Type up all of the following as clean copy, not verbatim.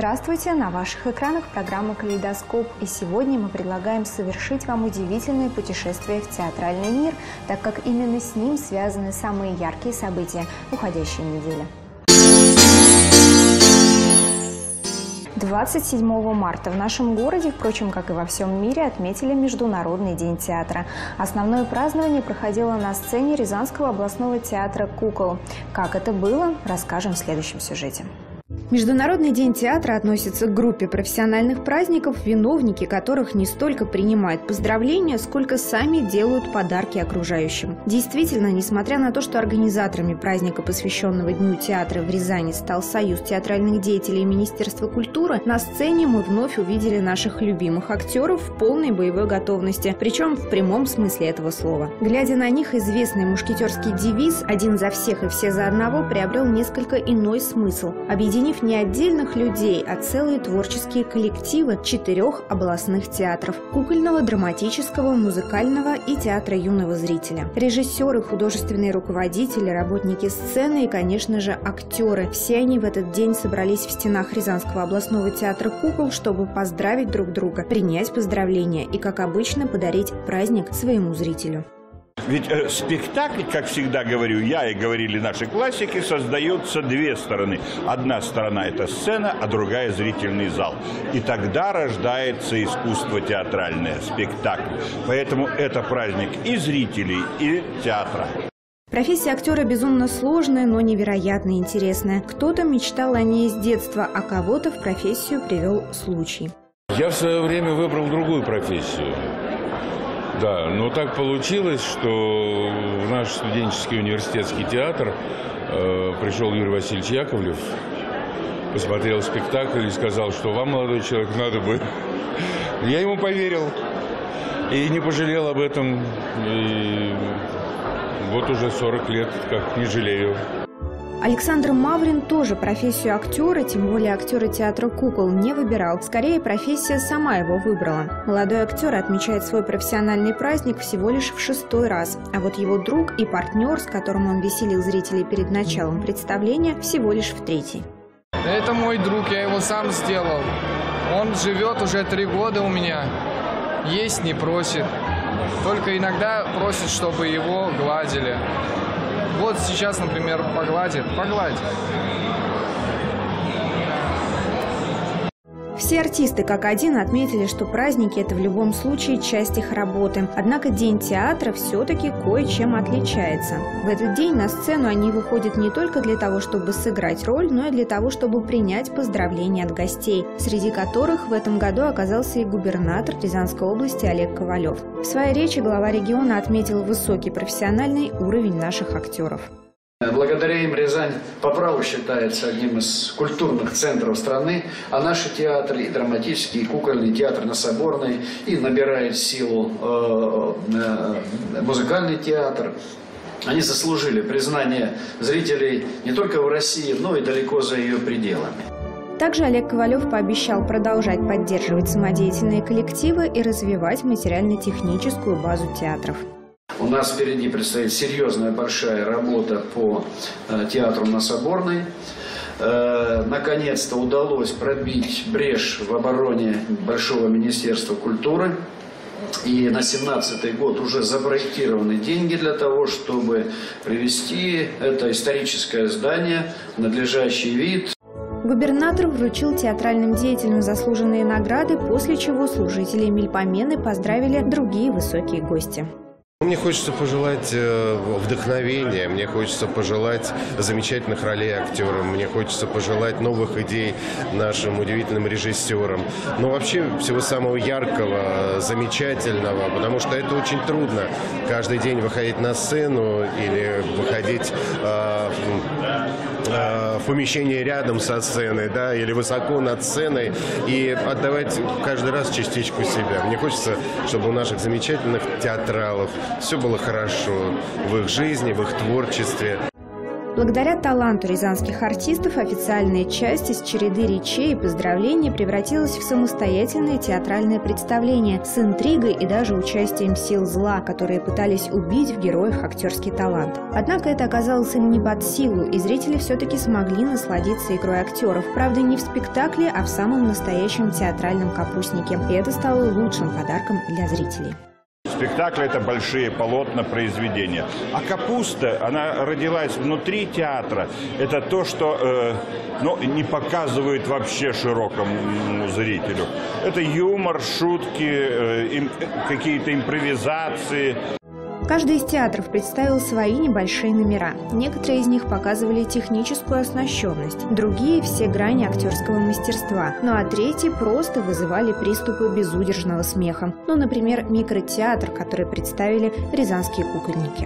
Здравствуйте! На ваших экранах программа «Калейдоскоп». И сегодня мы предлагаем совершить вам удивительное путешествие в театральный мир, так как именно с ним связаны самые яркие события уходящей недели. 27 марта в нашем городе, впрочем, как и во всем мире, отметили Международный день театра. Основное празднование проходило на сцене Рязанского областного театра «Кукол». Как это было, расскажем в следующем сюжете. Международный день театра относится к группе профессиональных праздников, виновники которых не столько принимают поздравления, сколько сами делают подарки окружающим. Действительно, несмотря на то, что организаторами праздника, посвященного Дню театра в Рязани, стал Союз театральных деятелей и Министерство культуры, на сцене мы вновь увидели наших любимых актеров в полной боевой готовности, причем в прямом смысле этого слова. Глядя на них, известный мушкетерский девиз «Один за всех и все за одного» приобрел несколько иной смысл, объединив не отдельных людей, а целые творческие коллективы 4 областных театров – кукольного, драматического, музыкального и театра юного зрителя. Режиссеры, художественные руководители, работники сцены и, конечно же, актеры. Все они в этот день собрались в стенах Рязанского областного театра «Кукол», чтобы поздравить друг друга, принять поздравления и, как обычно, подарить праздник своему зрителю. Ведь спектакль, как всегда говорю я и говорили наши классики, создается две стороны. Одна сторона – это сцена, а другая – зрительный зал. И тогда рождается искусство театральное, спектакль. Поэтому это праздник и зрителей, и театра. Профессия актера безумно сложная, но невероятно интересная. Кто-то мечтал о ней с детства, а кого-то в профессию привел случай. Я в свое время выбрал другую профессию. Да, но так получилось, что в наш студенческий университетский театр пришел Юрий Васильевич Яковлев, посмотрел спектакль и сказал, что вам, молодой человек, надо бы. Я ему поверил и не пожалел об этом. И вот уже 40 лет, как не жалею. Александр Маврин тоже профессию актера, тем более актера театра «Кукол», не выбирал. Скорее, профессия сама его выбрала. Молодой актер отмечает свой профессиональный праздник всего лишь в 6-й раз. А вот его друг и партнер, с которым он веселил зрителей перед началом представления, всего лишь в 3-й. Это мой друг, я его сам сделал. Он живет уже 3 года у меня. Есть не просит. Только иногда просит, чтобы его гладили. Вот сейчас, например, погладит. Все артисты как один отметили, что праздники – это в любом случае часть их работы. Однако День театра все-таки кое-чем отличается. В этот день на сцену они выходят не только для того, чтобы сыграть роль, но и для того, чтобы принять поздравления от гостей, среди которых в этом году оказался и губернатор Рязанской области Олег Ковалев. В своей речи глава региона отметил высокий профессиональный уровень наших актеров. Благодаря им Рязань по праву считается одним из культурных центров страны, а наши театры, и драматический, и кукольный театр на Соборной, и набирает силу музыкальный театр. Они заслужили признание зрителей не только в России, но и далеко за ее пределами. Также Олег Ковалев пообещал продолжать поддерживать самодеятельные коллективы и развивать материально-техническую базу театров. У нас впереди предстоит серьезная большая работа по театру на Соборной. Наконец-то удалось пробить брешь в обороне Большого Министерства культуры. И на 2017 год уже запроектированы деньги для того, чтобы привести это историческое здание в надлежащий вид. Губернатор вручил театральным деятелям заслуженные награды, после чего служители Мельпомены поздравили другие высокие гости. Мне хочется пожелать вдохновения, мне хочется пожелать замечательных ролей актерам, мне хочется пожелать новых идей нашим удивительным режиссерам. Но вообще всего самого яркого, замечательного, потому что это очень трудно каждый день выходить на сцену или выходить в помещение рядом со сценой, да, или высоко над сценой и отдавать каждый раз частичку себя. Мне хочется, чтобы у наших замечательных театралов все было хорошо в их жизни, в их творчестве. Благодаря таланту рязанских артистов официальная часть из череды речей и поздравлений превратилась в самостоятельное театральное представление с интригой и даже участием сил зла, которые пытались убить в героях актерский талант. Однако это оказалось им не под силу, и зрители все-таки смогли насладиться игрой актеров. Правда, не в спектакле, а в самом настоящем театральном капустнике. И это стало лучшим подарком для зрителей. Спектакли – это большие полотна, произведения. А капуста, она родилась внутри театра. Это то, что не показывают вообще широкому зрителю. Это юмор, шутки, какие-то импровизации. Каждый из театров представил свои небольшие номера. Некоторые из них показывали техническую оснащенность, другие – все грани актерского мастерства. Ну а третьи просто вызывали приступы безудержного смеха. Ну, например, микротеатр, который представили рязанские кукольники.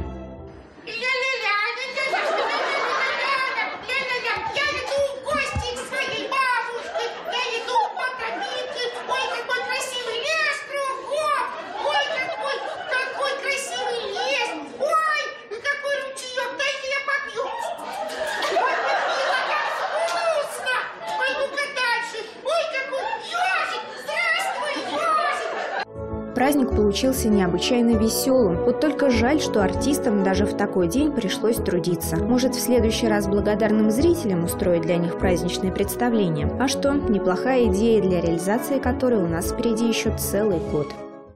Праздник получился необычайно веселым. Вот только жаль, что артистам даже в такой день пришлось трудиться. Может, в следующий раз благодарным зрителям устроить для них праздничные представления? А что, неплохая идея, для реализации которой у нас впереди еще целый год.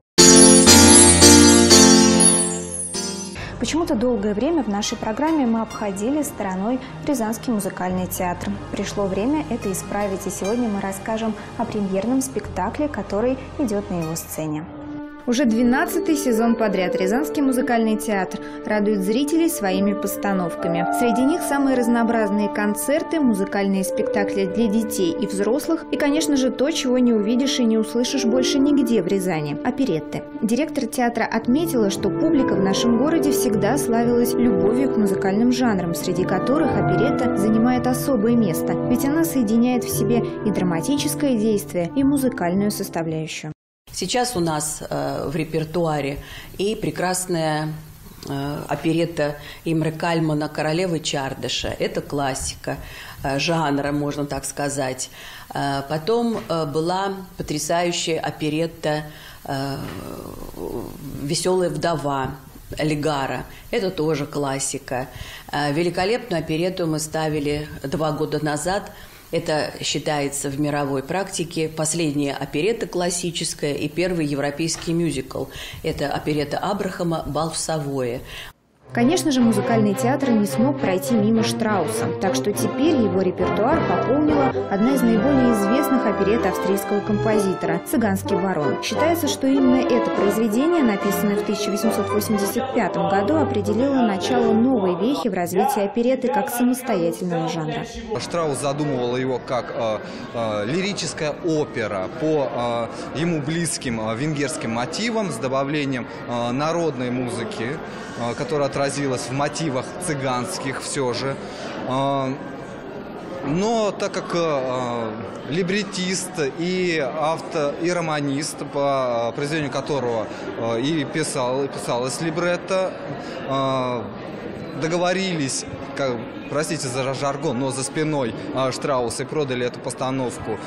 Почему-то долгое время в нашей программе мы обходили стороной Рязанский музыкальный театр. Пришло время это исправить, и сегодня мы расскажем о премьерном спектакле, который идет на его сцене. Уже 12-й сезон подряд Рязанский музыкальный театр радует зрителей своими постановками. Среди них самые разнообразные концерты, музыкальные спектакли для детей и взрослых и, конечно же, то, чего не увидишь и не услышишь больше нигде в Рязани – оперетты. Директор театра отметила, что публика в нашем городе всегда славилась любовью к музыкальным жанрам, среди которых оперетта занимает особое место, ведь она соединяет в себе и драматическое действие, и музыкальную составляющую. Сейчас у нас в репертуаре и прекрасная оперетта Имре Кальмана «Королевы Чардыша». Это классика жанра, можно так сказать. Потом была потрясающая оперетта «Веселая вдова» Лигара. Это тоже классика. Великолепную оперетту мы ставили 2 года назад. Это считается в мировой практике последняя оперетта классическая и первый европейский мюзикл. Это оперетта Абрахама «Бал в Савое». Конечно же, музыкальный театр не смог пройти мимо Штрауса, так что теперь его репертуар пополнила одна из наиболее известных оперетт австрийского композитора «Цыганский барон». Считается, что именно это произведение, написанное в 1885 году, определило начало новой вехи в развитии оперетты как самостоятельного жанра. Штраус задумывал его как лирическая опера по ему близким венгерским мотивам с добавлением народной музыки, которая отразилась в мотивах цыганских все же. Но так как либретист и романист, по произведению которого и писалось либретто, договорились, простите за жаргон, но за спиной Штрауса, и продали эту постановку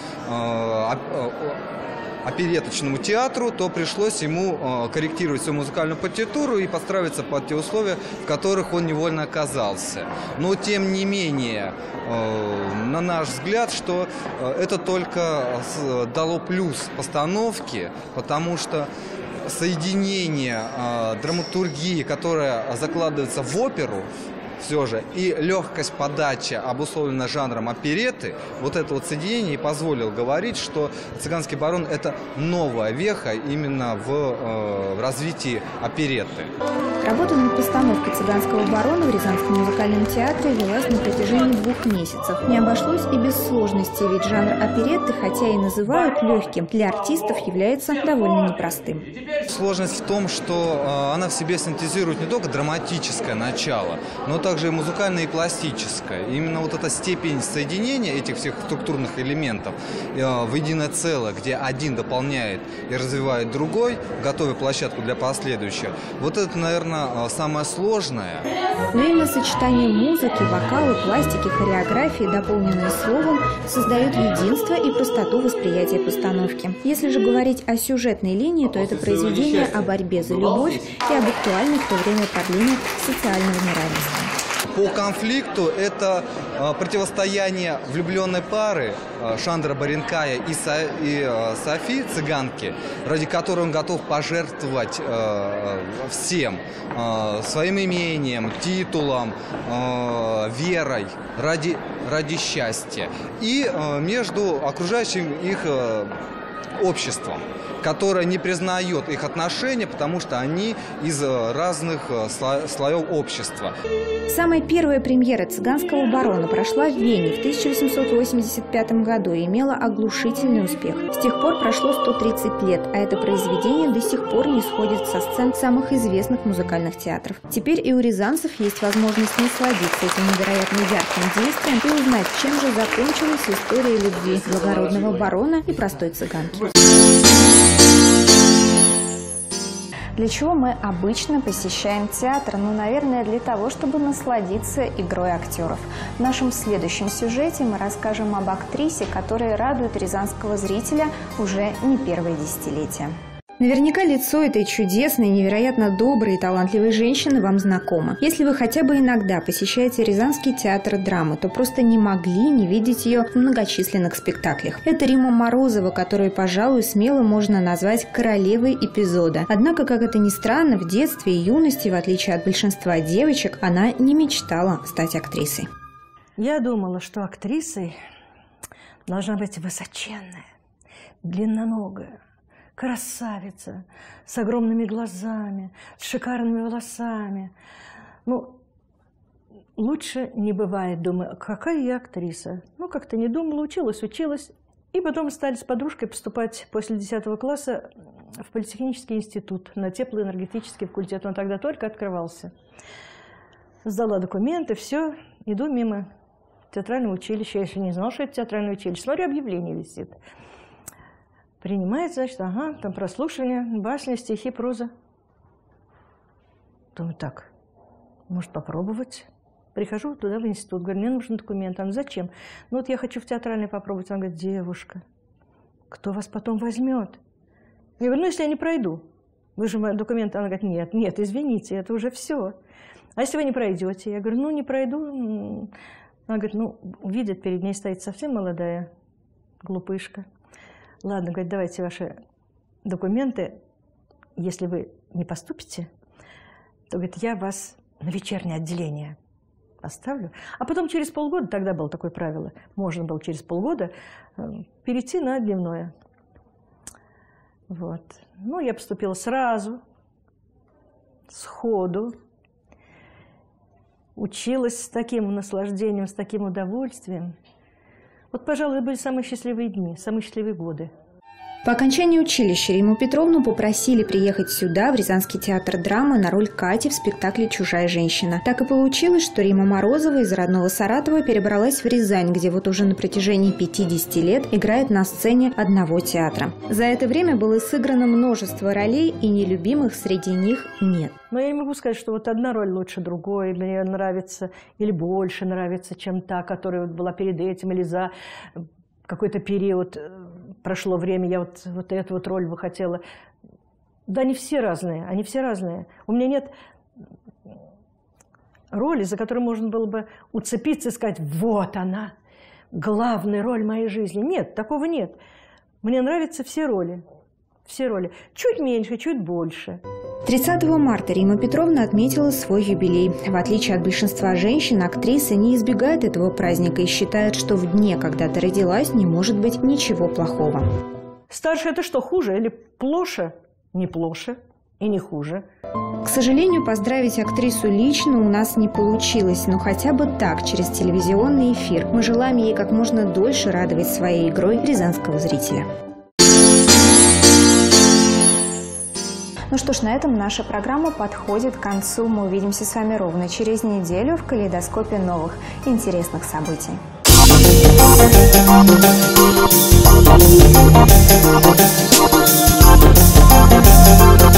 опереточному театру, то пришлось ему корректировать свою музыкальную партитуру и подстраиваться под те условия, в которых он невольно оказался. Но, тем не менее, на наш взгляд, что это только дало плюс постановке, потому что соединение драматургии, которая закладывается в оперу, все же, и легкость подачи, обусловленная жанром оперетты, вот это вот соединение и позволило говорить, что «Цыганский барон» – это новая веха именно в развитии оперетты. Работа над постановкой «Цыганского барона» в Рязанском музыкальном театре велась на протяжении 2 месяцев. Не обошлось и без сложностей, ведь жанр оперетты, хотя и называют легким, для артистов является довольно непростым. Сложность в том, что она в себе синтезирует не только драматическое начало, но также также и музыкальное, и пластическое. И именно вот эта степень соединения этих всех структурных элементов в единое целое, где один дополняет и развивает другой, готовя площадку для последующего, вот это, наверное, самое сложное. Но именно сочетание музыки, вокала, пластики, хореографии, дополненное словом, создает единство и простоту восприятия постановки. Если же говорить о сюжетной линии, то это произведение о борьбе за любовь и об актуальных в то время проблемах социального неравенства. По конфликту это противостояние влюбленной пары Шандра Баренкая и Софи, цыганки, ради которой он готов пожертвовать всем, своим имением, титулом, верой, ради счастья. И между окружающим их обществом, которое не признает их отношения, потому что они из разных слоев общества. Самая первая премьера «Цыганского барона» прошла в Вене в 1885 году и имела оглушительный успех. С тех пор прошло 130 лет, а это произведение до сих пор не сходит со сцен самых известных музыкальных театров. Теперь и у рязанцев есть возможность насладиться этим невероятно ярким действием и узнать, чем же закончилась история любви благородного барона и простой цыганки. Для чего мы обычно посещаем театр? Ну, наверное, для того, чтобы насладиться игрой актеров. В нашем следующем сюжете мы расскажем об актрисе, которая радует рязанского зрителя уже не первое десятилетие. Наверняка лицо этой чудесной, невероятно доброй и талантливой женщины вам знакомо. Если вы хотя бы иногда посещаете Рязанский театр драмы, то просто не могли не видеть ее в многочисленных спектаклях. Это Рима Морозова, которую, пожалуй, смело можно назвать королевой эпизода. Однако, как это ни странно, в детстве и юности, в отличие от большинства девочек, она не мечтала стать актрисой. Я думала, что актрисой должна быть высоченная, длинноногая, красавица, с огромными глазами, с шикарными волосами. Ну, лучше не бывает. Думаю, какая я актриса? Ну, как-то не думала, училась. И потом стали с подружкой поступать после 10 класса в политехнический институт на теплоэнергетический факультет. Он тогда только открывался. Сдала документы, все, иду мимо театрального училища. Я еще не знала, что это театральное училище. Смотрю, объявление висит. Принимает, значит, ага, там прослушивание, басни, стихи, проза. Думаю, так, может попробовать. Прихожу туда в институт, говорю, мне нужен документ. Она, зачем? Ну вот я хочу в театральный попробовать. Она говорит, девушка, кто вас потом возьмет? Я говорю, ну если я не пройду. Вы же документы. Она говорит, нет, извините, это уже все. А если вы не пройдете? Я говорю, ну не пройду. Она говорит, ну видит, перед ней стоит совсем молодая глупышка. Ладно, говорит, давайте ваши документы, если вы не поступите, то, говорит, я вас на вечернее отделение оставлю. А потом через полгода, тогда было такое правило, можно было через полгода перейти на дневное. Вот. Ну, я поступила сразу, сходу, училась с таким наслаждением, с таким удовольствием. Вот, пожалуй, были самые счастливые дни, самые счастливые годы. По окончании училища Риму Петровну попросили приехать сюда, в Рязанский театр драмы, на роль Кати в спектакле «Чужая женщина». Так и получилось, что Рима Морозова из родного Саратова перебралась в Рязань, где вот уже на протяжении 50 лет играет на сцене одного театра. За это время было сыграно множество ролей, и нелюбимых среди них нет. Но я не могу сказать, что вот одна роль лучше другой, мне нравится или больше нравится, чем та, которая была перед этим, или за какой-то период прошло время, я вот эту вот роль бы хотела. Да, они все разные, они все разные. У меня нет роли, за которой можно было бы уцепиться и сказать, вот она, главная роль моей жизни. Нет, такого нет. Мне нравятся все роли. Все роли. Чуть меньше, чуть больше. 30 марта Рима Петровна отметила свой юбилей. В отличие от большинства женщин, актриса не избегает этого праздника и считает, что в дне, когда ты родилась, не может быть ничего плохого. Старше это что, хуже или плоше? Не плоше и не хуже. К сожалению, поздравить актрису лично у нас не получилось, но хотя бы так, через телевизионный эфир. Мы желаем ей как можно дольше радовать своей игрой рязанского зрителя. Ну что ж, на этом наша программа подходит к концу. Мы увидимся с вами ровно через неделю в калейдоскопе новых интересных событий.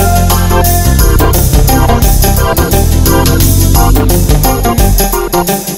We'll be right back.